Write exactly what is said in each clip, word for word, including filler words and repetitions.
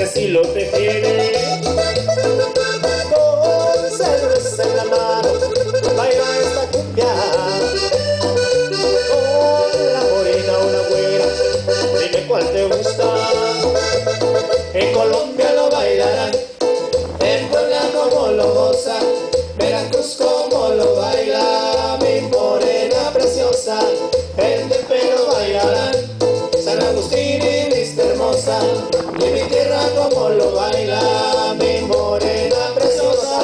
así lo prefiere. Con cerveza en la mano, baila esta cumbia. Con la morena o la güera, dime cuál te gusta. En Colombia lo bailarán, en Puebla como lo goza, Veracruz como lo baila, mi morena preciosa. En Tempero bailarán, San Agustín y Vista Hermosa, y mi tierra como lo baila, mi morena preciosa.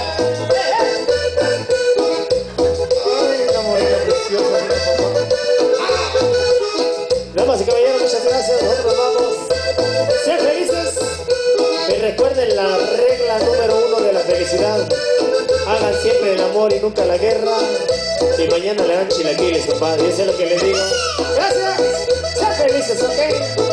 Ay, la morena preciosa, mira, papá. Damas y caballeros, muchas gracias, nosotros vamos. Sean felices y recuerden la regla número uno de la felicidad. Hagan siempre el amor y nunca la guerra. Y mañana le dan chilaquiles, compadre. Eso es lo que les digo. Gracias. Sean felices, ¿ok?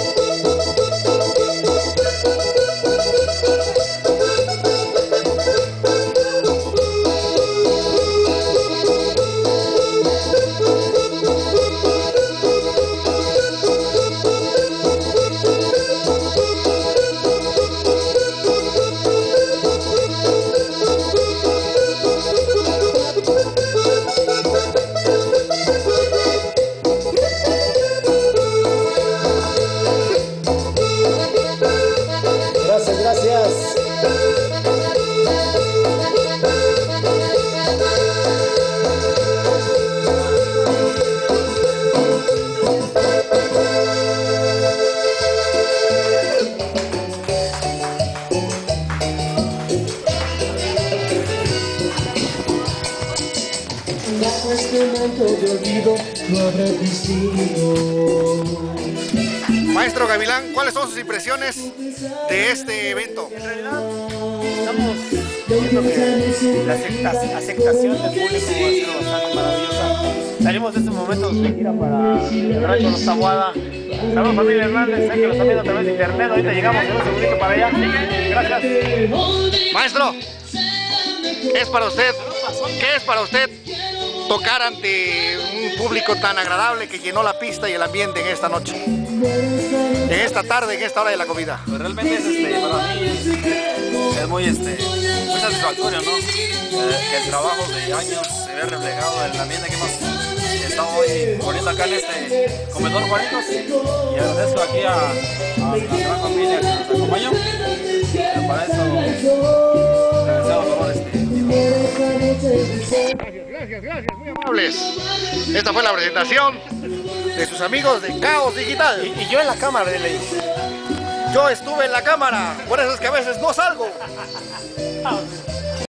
Maestro Gavilán, ¿cuáles son sus impresiones de este evento? En realidad, estamos viendo que la acepta aceptación del público ha sido bastante maravillosa. Salimos de este momento de gira para el rancho Los Taboada. Saludos, familia Hernández, sé que los están viendo a través de internet. Ahorita llegamos en un segundito para allá. Gracias. Maestro, ¿qué es para usted? ¿Qué es para usted tocar ante un público tan agradable que llenó la pista y el ambiente en esta noche, en esta tarde, en esta hora de la comida? Pues realmente es, este, para mí es, es muy, este, muy satisfactorio, ¿no? Eh, que el trabajo de años se ve reflejado en el ambiente que hemos estado hoy poniendo acá en este comedor Juanitos, y agradezco aquí a, a la gran familia que nos acompañó. Y para eso les deseo todo este. Gracias, gracias, gracias, muy amables. Esta fue la presentación de sus amigos de Caos Digital. Y, y yo en la cámara de ley. Yo estuve en la cámara, por eso es que a veces no salgo. Ah,